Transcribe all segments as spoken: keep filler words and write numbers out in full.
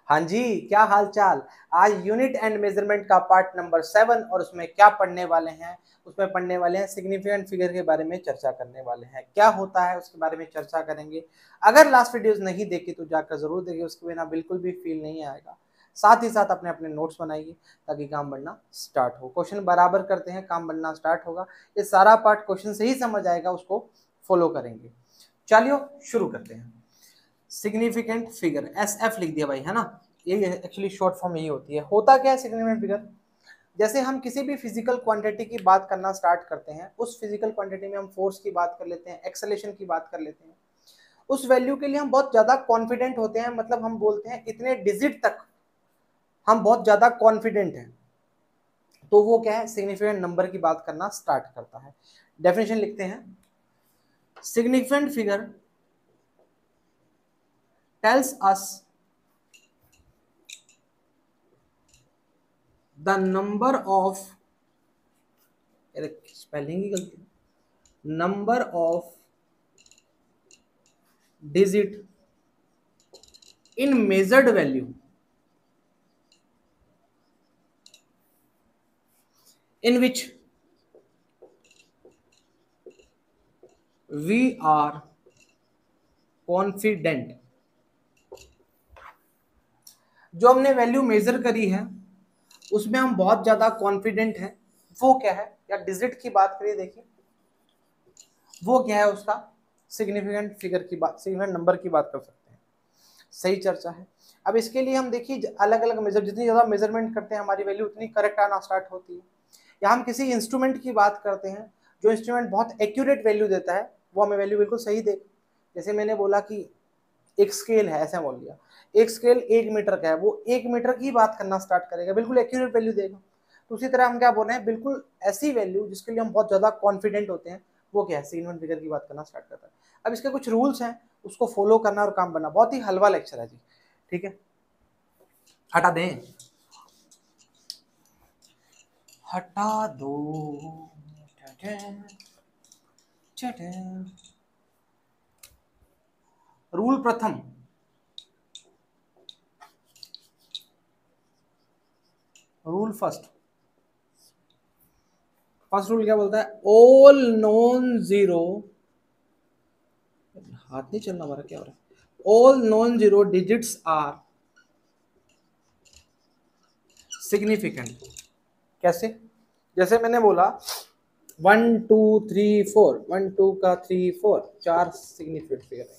हाँ जी, क्या हाल चाल। आज यूनिट एंड मेजरमेंट का पार्ट नंबर सेवन और उसमें क्या पढ़ने वाले हैं, उसमें पढ़ने वाले हैं सिग्निफिकेंट फिगर के बारे में चर्चा करने वाले हैं। क्या होता है उसके बारे में चर्चा करेंगे। अगर लास्ट वीडियोस नहीं देखी तो जाकर जरूर देखिए, उसके बिना बिल्कुल भी फील नहीं आएगा। साथ ही साथ अपने अपने नोट्स बनाइए ताकि काम बनना स्टार्ट हो। क्वेश्चन बराबर करते हैं, काम बनना स्टार्ट होगा। ये सारा पार्ट क्वेश्चन से ही समझ आएगा, उसको फॉलो करेंगे। चलिए शुरू करते हैं। सिग्निफिकेंट फिगर एस एफ लिख दिया भाई, है ना। ये एक्चुअली शॉर्ट फॉर्म यही होती है। होता क्या है सिग्निफिकेंट फिगर, जैसे हम किसी भी फिजिकल क्वांटिटी की बात करना स्टार्ट करते हैं, उस फिजिकल क्वांटिटी में हम फोर्स की बात कर लेते हैं, एक्सेलेरेशन की बात कर लेते हैं, उस वैल्यू के लिए हम बहुत ज्यादा कॉन्फिडेंट होते हैं। मतलब हम बोलते हैं इतने डिजिट तक हम बहुत ज्यादा कॉन्फिडेंट हैं, तो वो क्या है, सिग्निफिकेंट नंबर की बात करना स्टार्ट करता है। डेफिनेशन लिखते हैं, significant figure tells us the number of, spelling की गलती, number of digit in measured value in which we are confident। जो हमने वैल्यू मेजर करी है उसमें हम बहुत ज्यादा कॉन्फिडेंट हैं, वो क्या है, या डिजिट की बात करिए, देखिए वो क्या है, उसका सिग्निफिकेंट फिगर की बात, सिग्निफिकेंट नंबर की बात कर सकते हैं। सही चर्चा है। अब इसके लिए हम देखिए अलग अलग मेजर, जितनी ज्यादा मेजरमेंट करते हैं हमारी वैल्यू उतनी करेक्ट आना स्टार्ट होती है। या हम किसी इंस्ट्रूमेंट की बात करते हैं, जो इंस्ट्रूमेंट बहुत एक्यूरेट वैल्यू देता है, वो हमें वैल्यू बिल्कुल सही दे। जैसे मैंने बोला कि एक स्केल है, ऐसा बोल दिया, एक स्केल एक मीटर का है, वो एक मीटर की बात करना स्टार्ट करेगा, बिल्कुल एक्यूरेट वैल्यू देगा। तो उसी तरह हम क्या बोल रहे हैं, बिल्कुल ऐसी वैल्यू जिसके लिए हम बहुत ज्यादा कॉन्फिडेंट होते हैं, वो क्या है, सिग्निफिकेंट फिगर की बात करना स्टार्ट करता है। अब इसके कुछ रूल्स हैं, उसको फॉलो करना और काम बनना। बहुत ही हलवा लेक्चर है जी, ठीक है, हटा दें, हटा दो। रूल प्रथम, रूल फर्स्ट, फर्स्ट रूल क्या बोलता है, ऑल नॉन जीरो, हाथ नहीं चलना हमारा, क्या हो रहा है, all non zero digits are significant. कैसे, जैसे मैंने बोला one two three four, one two का थ्री फोर, चार सिग्निफिकेंट फिगर है।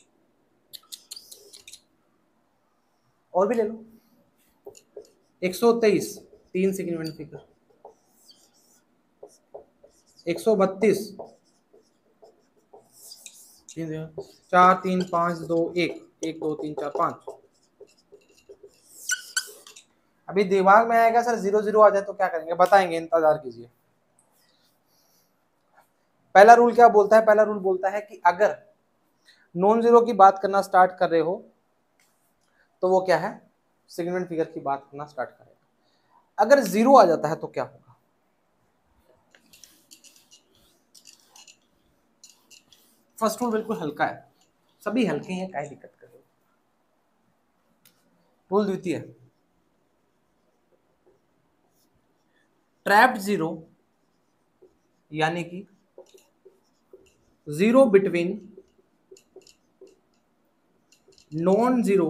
और भी ले लो, एक सौ तेईस, तीन सिग्निफिकेंट फिगर, एक सौ बत्तीस, तीन, चार तीन पाँच दो एक, एक दो तीन चार पाँच। अभी दिमाग में आएगा सर जीरो जीरो आ जाए तो क्या करेंगे, बताएंगे, इंतजार कीजिए। पहला रूल क्या बोलता है, पहला रूल बोलता है कि अगर नॉन जीरो की बात करना स्टार्ट कर रहे हो तो वो क्या है, सिग्निफिकेंट फिगर की बात करना स्टार्ट करेगा। अगर जीरो आ जाता है तो क्या होगा। फर्स्ट रूल बिल्कुल हल्का है, सभी हल्के हैं, क्या दिक्कत कर रहे हो। रूल द्वितीय, ट्रैप्ड जीरो यानी कि zero between non zero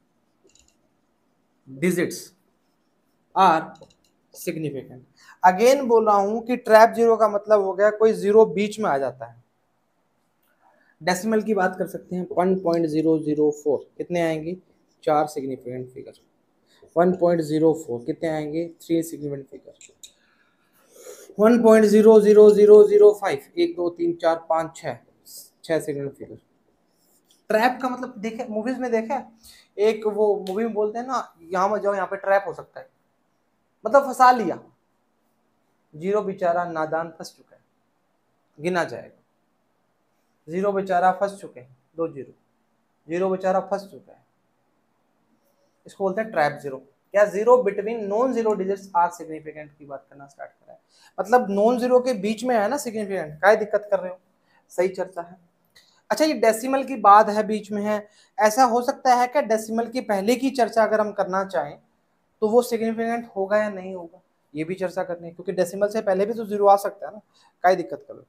digits are significant. Again बोल रहा हूं कि ट्रैप जीरो का मतलब हो गया कोई जीरो बीच में आ जाता है। डेसिमल की बात कर सकते हैं, one point zero zero four कितने आएंगे, चार significant figure. One point zero four कितने आएंगे, three significant figure. One point zero zero zero zero five, एक दो तीन चार पाँच छः, छः सिग्निफिकेंट फिगर। ट्रैप का मतलब देखे, मूवीज में देखा, एक वो मूवी में बोलते हैं ना, यहाँ मत जाओ, यहाँ पे ट्रैप हो सकता है, मतलब फंसा लिया। जीरो बेचारा नादान फंस चुका है, गिना जाएगा। जीरो बेचारा फंस चुके हैं, दो जीरो, जीरो बेचारा फंस चुका है, इसको बोलते हैं ट्रैप जीरो। क्या, zero between non zero digits are significant की बात करना स्टार्ट करा है, मतलब नॉन जीरो के बीच में है ना सिग्निफिकेंट, क्या दिक्कत कर रहे हो। सही चर्चा है। अच्छा ये डेसिमल की बात है बीच में है, ऐसा हो सकता है क्या डेसिमल की पहले की चर्चा अगर हम करना चाहें तो वो सिग्निफिकेंट होगा या नहीं होगा, ये भी चर्चा करनी है, क्योंकि डेसिमल से पहले भी तो जीरो आ सकता है ना, क्या दिक्कत करो।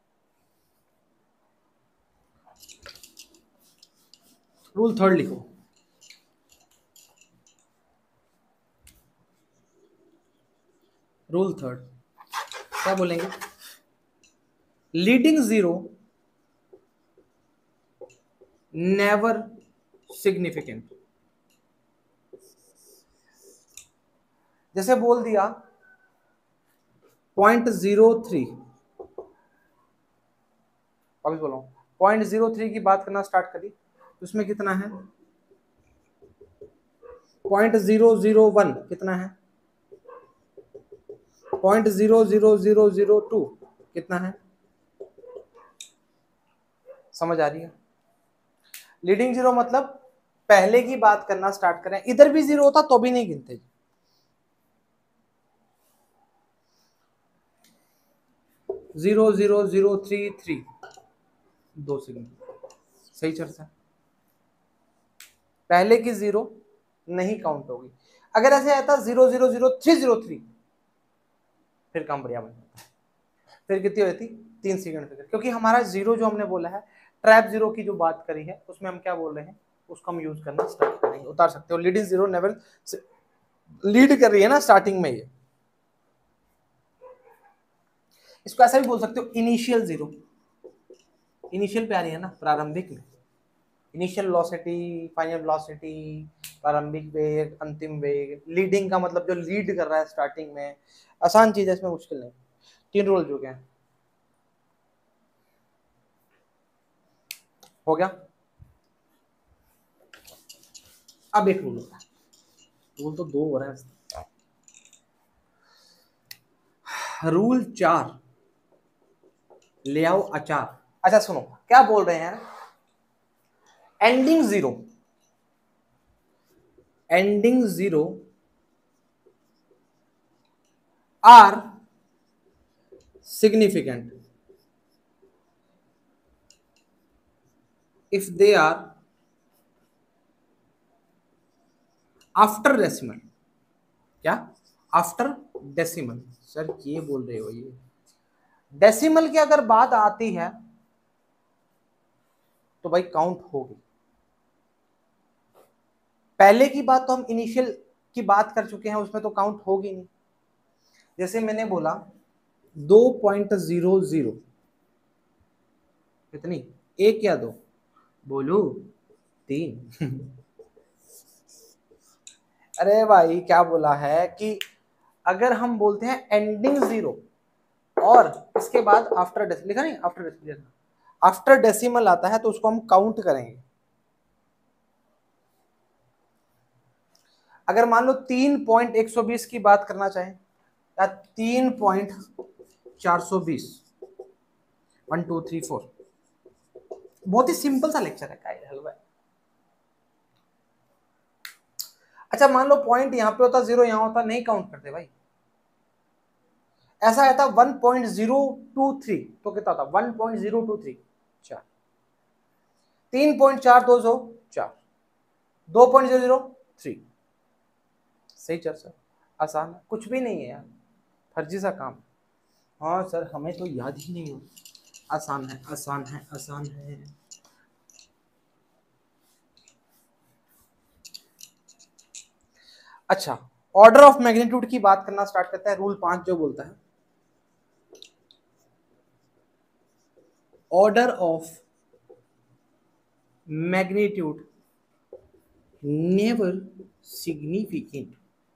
रूल थर्ड लिखो, रूल थर्ड क्या बोलेंगे, लीडिंग जीरो नेवर सिग्निफिकेंट। जैसे बोल दिया पॉइंट जीरो थ्री, अभी बोलो पॉइंट जीरो थ्री की बात करना स्टार्ट करी तो उसमें कितना है, पॉइंट जीरो जीरो वन कितना है, point zero zero zero zero two कितना है, समझ आ रही है। लीडिंग जीरो मतलब पहले की बात करना स्टार्ट करें, इधर भी जीरो होता तो भी नहीं गिनते। Zero zero zero three three दो सेकंड, सही चर्चा, पहले की जीरो नहीं काउंट होगी। अगर ऐसे आता zero zero zero three zero three फिर काम बढ़िया बन जाता है, फिर कितनी होती तीन सेकंड फिगर, क्योंकि हमारा जीरो जो हमने बोला है ट्रैप जीरो की जो बात करी है उसमें हम क्या बोल रहे हैं उसको हम यूज करना स्टार्ट करेंगे, उतार सकते हो। लीडिंग जीरो नेवर लीड कर रही है ना स्टार्टिंग में, ये इसको ऐसा भी बोल सकते हो इनिशियल जीरो, इनिशियल पे आ रही है ना, प्रारंभिक में, इनिशियल वेलोसिटी, फाइनल वेलोसिटी, प्रारंभिक वेग, अंतिम वेग। लीडिंग का मतलब जो लीड कर रहा है स्टार्टिंग में, आसान चीज है, इसमें मुश्किल नहीं। तीन रूल जो क्या हो गया। अब एक रूल होता है, रूल तो दो हो रहे हैं, रूल चार ले आओ अचार। अच्छा सुनो क्या बोल रहे हैं, ending zero, ending zero are significant if they are after decimal। क्या आफ्टर डेसिमल, सर ये बोल रहे हो, ये डेसिमल की अगर बात आती है तो भाई काउंट होगी। पहले की बात तो हम इनिशियल की बात कर चुके हैं, उसमें तो काउंट होगी नहीं। जैसे मैंने बोला दो पॉइंट जीरो जीरो कितनी, एक या दो, बोलो तीन अरे भाई क्या बोला है कि अगर हम बोलते हैं एंडिंग जीरो और इसके बाद आफ्टर डेसिमल लिखा नहीं, आफ्टर डेसिमल, आफ्टर डेसिमल आता है तो उसको हम काउंट करेंगे। अगर मान लो तीन पॉइंट एक सौ बीस की बात करना चाहें या तीन पॉइंट चार सौ बीस, वन टू थ्री फोर, बहुत ही सिंपल सा लेक्चर है काय हलवा। अच्छा मान लो पॉइंट यहां पे होता, जीरो यहां होता, नहीं काउंट करते भाई। ऐसा आता one point zero two three तो कितना था, one point zero two three, चार, तीन पॉइंट चार दो सौ चार, दो पॉइंट जीरो जीरो थ्री, सही चर्चा, आसान है, कुछ भी नहीं है यार, फर्जी सा काम। हाँ सर हमें तो याद ही नहीं हो, आसान है आसान है आसान है। अच्छा ऑर्डर ऑफ मैग्नीट्यूड की बात करना स्टार्ट करते हैं। रूल पांच जो बोलता है order of magnitude never significant.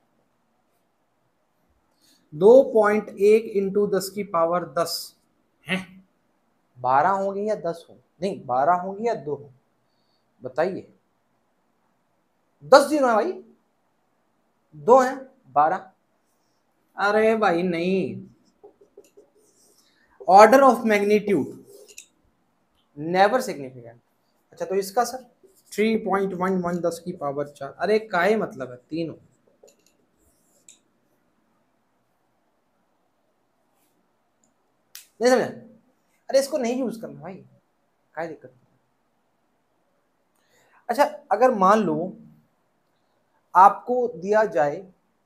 दो पॉइंट एक इंटू दस की पावर दस है, बारह होगी या दस हो, नहीं बारह होगी या दो हो, बताइए। दस जीरो है भाई, दो है बारह, अरे भाई नहीं, order of magnitude never significant. अच्छा तो इसका sir three point one one दस की पावर चार, अरे काय मतलब है तीन हो, नहीं समझा, अरे इसको नहीं यूज करना भाई, काय दिक्कत। अच्छा, अगर मान लो आपको दिया जाए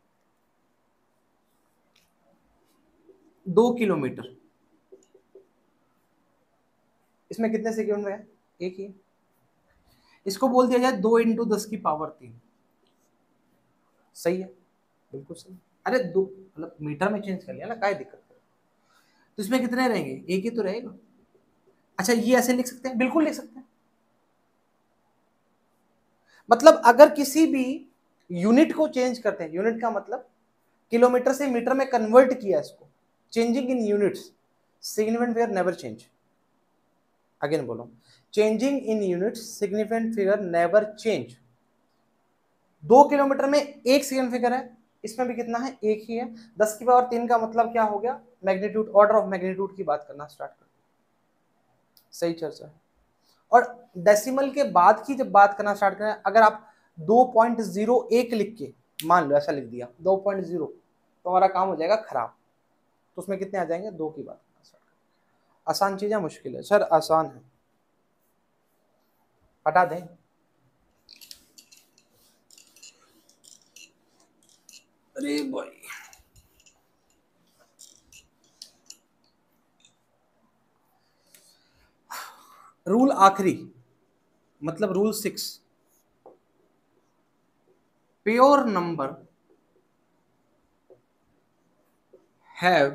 दो किलोमीटर, इसमें कितने सेकंड में है? एक ही। इसको बोल दिया जाए दो इंटू दस की पावर तीन, सही है, बिल्कुल सही। अरे दो मतलब मीटर में चेंज कर लिया ना, क्या दिक्कत है? तो इसमें कितने रहेंगे? एक ही तो रहेगा। अच्छा, ये ऐसे लिख सकते हैं, बिल्कुल लिख सकते हैं। मतलब अगर किसी भी यूनिट को चेंज करते हैं, यूनिट का मतलब किलोमीटर से मीटर में कन्वर्ट किया इसको, changing in units, significant figure never change. Again बोलो, changing in units significant figure never change. दो किलोमीटर में एक सेकेंड फिगर है, इसमें भी कितना है? एक ही है। दस की पावर तीन का मतलब क्या हो गया? मैग्नीट्यूड, ऑर्डर ऑफ मैग्नीट्यूड की बात करना स्टार्ट कर। सही चर्चा है। और डेसिमल के बाद की जब बात करना स्टार्ट करें, अगर आप दो पॉइंट ज़ीरो एक लिख के, मान लो ऐसा लिख दिया दो पॉइंट ज़ीरो, तो हमारा काम हो जाएगा खराब। तो उसमें कितने आ जाएंगे? दो की बात करना स्टार्ट करें। आसान चीज है, मुश्किल है? सर आसान है, हटा दें। अरे भाई, रूल आखिरी, मतलब rule six, pure number have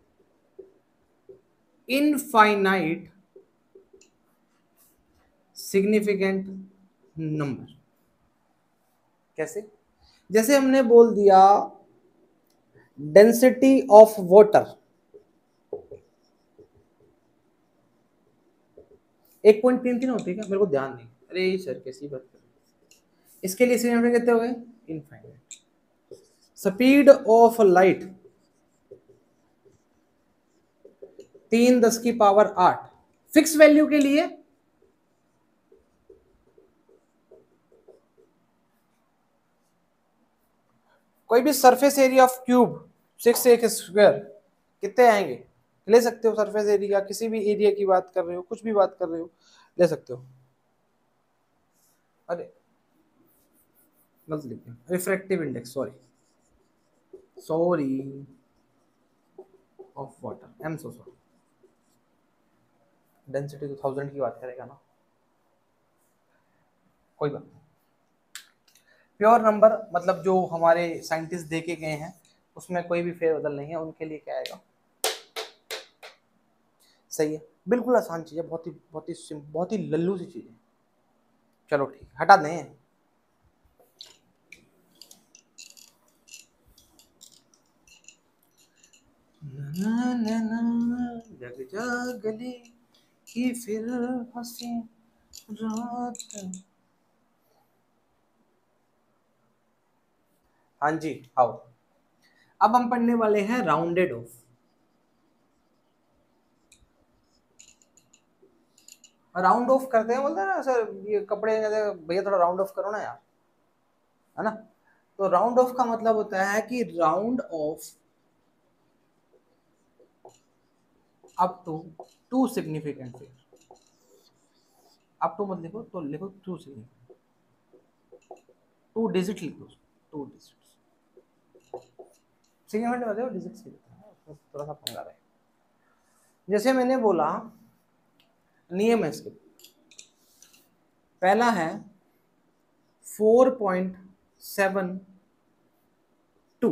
infinite significant number. कैसे? जैसे हमने बोल दिया डेंसिटी ऑफ वाटर एक पॉइंट तीन तीन होती है क्या? मेरे को ध्यान नहीं। अरे सर कैसी बात कर रहे हैं? इसके लिए सिग्निफिकेंट कितने हो गए? इनफाइनाइट। स्पीड ऑफ लाइट तीन दस की पावर आठ, फिक्स वैल्यू के लिए कोई भी surface area of cube six एक स्क्वायर कितने आएंगे? ले सकते हो। सरफेस एरिया, किसी भी एरिया की बात कर रहे हो, कुछ भी बात कर रहे हो, ले सकते हो। अरे गलत लिख दिया, refractive index, sorry sorry of water, I am so sorry. Density तो थाउजेंड की बात करेगा ना, कोई बात नहीं। प्योर नंबर मतलब जो हमारे साइंटिस्ट देके गए हैं, उसमें कोई भी फेरबदल नहीं है, उनके लिए क्या आएगा? सही है, बिल्कुल आसान चीज है, बहुत ही बहुत ही बहुत ही लल्लू सी चीज है। चलो ठीक, हटा दें। ना ना ना जग जागले की फिर हंसी रात। हाँ जी, आओ। अब हम पढ़ने वाले हैं राउंडेड ऑफ। राउंड ऑफ करते हैं, बोलते हैं ना सर ये कपड़े, भैया थोड़ा राउंड ऑफ करो ना यार, है ना? तो राउंड ऑफ का मतलब होता है कि round off up to two significant figure. Up to मत लिखो, तो लिखो टू सिग्निफिकेंट, टू डिजिट लिखो, टू डिजिट। सिग्निफिकेंट मतलब डिजिट से लिखना है, उसमें थोड़ा सा पंगा रहे। जैसे मैंने बोला नियम है इसके, पहला है फोर पॉइंट सेवन टू,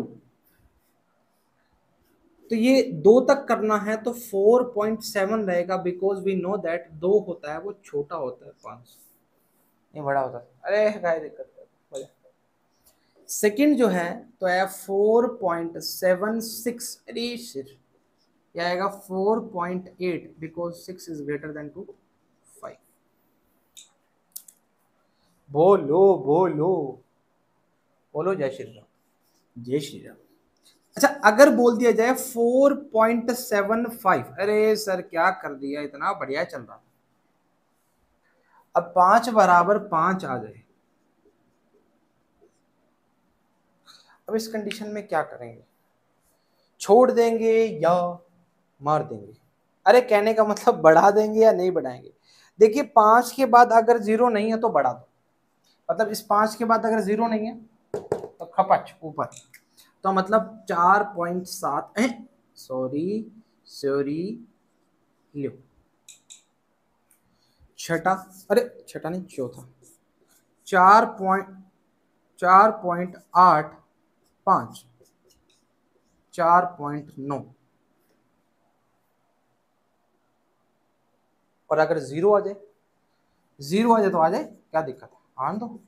तो ये दो तक करना है तो फोर पॉइंट सेवन रहेगा, बिकॉज वी नो दैट दो होता है वो छोटा होता है पांच, ये बड़ा होता है। अरे क्या दिक्कत है? सेकंड जो है तो है फोर पॉइंट सेवन सिक्स, अरे शिट, ये आएगा four point eight, because six is greater than two five. बोलो बोलो बोलो जय श्री राम, जय श्री राम। अच्छा, अगर बोल दिया जाए फोर पॉइंट सेवन फाइव, अरे सर क्या कर दिया, इतना बढ़िया चल रहा, अब पांच बराबर पांच आ गए। अब इस कंडीशन में क्या करेंगे? छोड़ देंगे या मार देंगे? अरे कहने का मतलब बढ़ा देंगे या नहीं बढ़ाएंगे? देखिए पांच के बाद अगर जीरो नहीं है तो बढ़ा दो, मतलब इस पाँच के बाद अगर जीरो नहीं है तो खपच ऊपर, तो मतलब चार पॉइंट सात, सॉरी सॉरी लो छठा, अरे छठा नहीं चौथा, चार पॉइंट चार पॉइंट आठ पाँच, चार पॉइंट नौ, और अगर जीरो आ जाए, जीरो आ जाए तो आ जाए, क्या दिक्कत है, आने दो।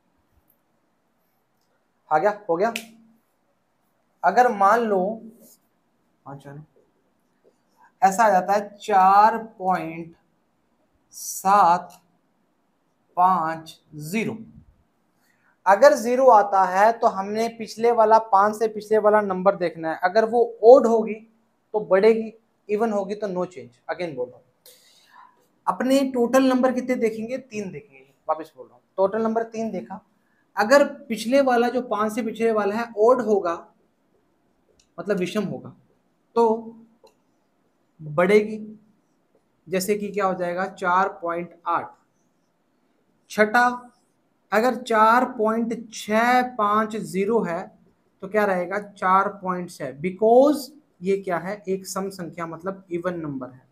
आ गया, हो गया। अगर मान लो अच्छा ऐसा आ जाता है चार पॉइंट सात पांच जीरो, अगर जीरो आता है तो हमने पिछले वाला पांच से पिछले वाला नंबर देखना है, अगर वो ओड होगी तो बढ़ेगी, इवन होगी तो नो चेंज। अगेन बोल रहा हूँ, अपने टोटल नंबर कितने देखेंगे, तीन देखेंगे, वापस बोल रहा हूँ टोटल नंबर तीन देखा, अगर पिछले वाला जो पांच से पिछले वाला है ओड होगा मतलब विषम होगा तो बढ़ेगी, जैसे कि क्या हो जाएगा चार पॉइंट आठ। छठा, अगर चार पॉइंट छह पांच जीरो है तो क्या रहेगा चार पॉइंट छह, बिकॉज ये क्या है एक सम संख्या मतलब इवन नंबर है।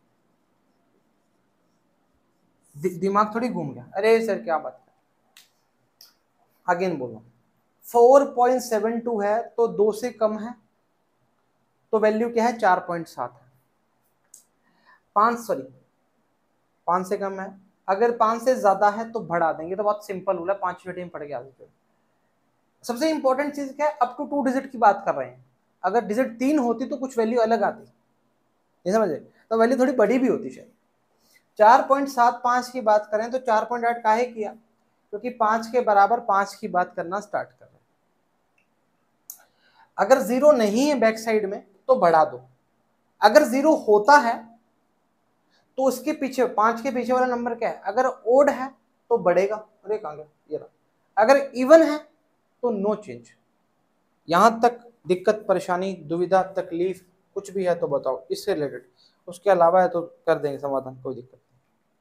दि, दिमाग थोड़ी घूम गया, अरे सर क्या बात कर, अगेन बोलो फोर पॉइंट सेवन टू है तो दो से कम है तो वैल्यू क्या है चार पॉइंट सात है। पांच सॉरी पांच से कम है, अगर पांच से ज्यादा है तो बढ़ा देंगे, तो बहुत सिंपल हो रहा है, पांच छठी में पड़ गया। सबसे इंपॉर्टेंट चीज क्या है, अप टू टू डिजिट की बात कर रहे हैं, अगर डिजिट तीन होती तो कुछ वैल्यू अलग आती, ये समझे, तो वैल्यू थोड़ी बड़ी भी होती शायद। चार पॉइंट सात पांच की बात करें तो चार पॉइंट आठ काहे किया, क्योंकि पांच के बराबर पांच की बात करना स्टार्ट कर रहे हैं। अगर जीरो नहीं है बैक साइड में तो बढ़ा दो, अगर जीरो होता है तो उसके पीछे पांच के पीछे वाला नंबर क्या है, अगर ओड है तो बढ़ेगा, अरे कहां गया ये रहा, अगर इवन है तो नो चेंज। यहां तक दिक्कत परेशानी दुविधा तकलीफ कुछ भी है तो बताओ इससे रिलेटेड, उसके अलावा है तो कर देंगे समाधान, कोई दिक्कत नहीं।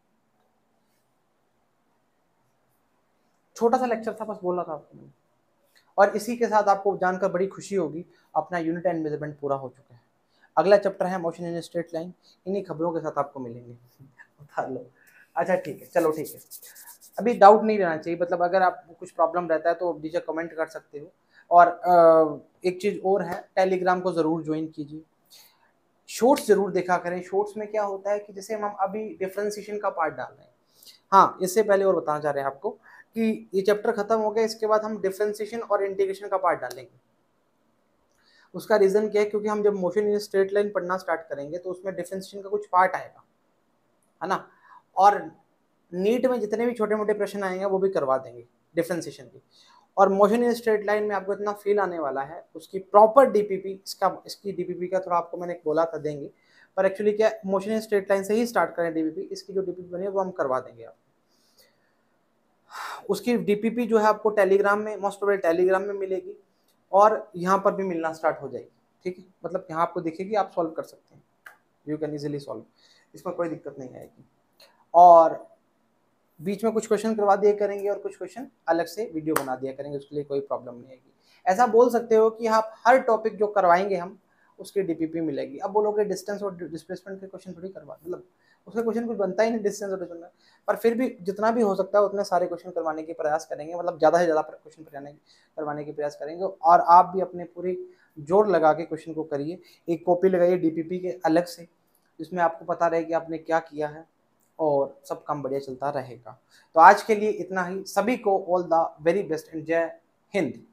छोटा सा लेक्चर था, बस बोला था आपको मैंने, और इसी के साथ आपको जानकर बड़ी खुशी होगी, अपना यूनिट एंड मेजरमेंट पूरा हो चुका है। अगला चैप्टर है मोशन इन स्ट्रेट लाइन, इन्हीं खबरों के साथ आपको मिलेंगे। उतार लो, अच्छा ठीक है, चलो ठीक है, अभी डाउट नहीं रहना चाहिए, मतलब अगर आपको कुछ प्रॉब्लम रहता है तो नीचे कमेंट कर सकते हो। और एक चीज़ और है, टेलीग्राम को ज़रूर ज्वाइन कीजिए, शॉर्ट्स जरूर देखा करें। शॉर्ट्स में क्या होता है कि जैसे हम अभी डिफरेंशिएशन का पार्ट डाल रहे हैं, हाँ इससे पहले और बताना चाह रहे हैं आपको कि ये चैप्टर खत्म हो गया, इसके बाद हम डिफरेंशिएशन और इंटीग्रेशन का पार्ट डालेंगे। उसका रीज़न क्या है, क्योंकि हम जब मोशन इन स्ट्रेट लाइन पढ़ना स्टार्ट करेंगे तो उसमें डिफरेंशिएशन का कुछ पार्ट आएगा, है ना, और नीट में जितने भी छोटे मोटे प्रश्न आएंगे वो भी करवा देंगे डिफरेंशिएशन की। और मोशन इन स्ट्रेट लाइन में आपको इतना फील आने वाला है, उसकी प्रॉपर डीपीपी, इसका इसकी डीपीपी का थोड़ा आपको मैंने बोला था देंगे, पर एक्चुअली क्या मोशन इन स्ट्रेट लाइन से ही स्टार्ट करें डीपीपी, इसकी जो डीपीपी बनी है वो हम करवा देंगे आप। उसकी डीपीपी जो है आपको टेलीग्राम में, मोस्ट प्रोबेबली टेलीग्राम में मिलेगी और यहाँ पर भी मिलना स्टार्ट हो जाएगी, ठीक है, मतलब यहाँ आपको दिखेगी, आप सॉल्व कर सकते हैं, यू कैन इजीली सॉल्व, इसमें कोई दिक्कत नहीं आएगी। और बीच में कुछ क्वेश्चन करवा दिया करेंगे और कुछ क्वेश्चन अलग से वीडियो बना दिया करेंगे, उसके लिए कोई प्रॉब्लम नहीं आएगी। ऐसा बोल सकते हो कि आप हर टॉपिक जो करवाएंगे हम उसकी डीपीपी मिलेगी। अब बोलोगे डिस्टेंस और डिस्प्लेसमेंट के क्वेश्चन थोड़ी करवा, मतलब उसका क्वेश्चन कुछ बनता ही नहीं डिस्टेंस और डिस्प्लेसमेंट, पर फिर भी जितना भी हो सकता है उतने सारे क्वेश्चन करवाने के प्रयास करेंगे, मतलब ज़्यादा से ज़्यादा क्वेश्चन करवाने के प्रयास करेंगे। और आप भी अपने पूरी जोर लगा के क्वेश्चन को करिए, एक कॉपी लगाइए डीपीपी के अलग से, जिसमें आपको पता रहे कि आपने क्या किया है और सब काम बढ़िया चलता रहेगा। तो आज के लिए इतना ही, सभी को all the very best and जय हिंद।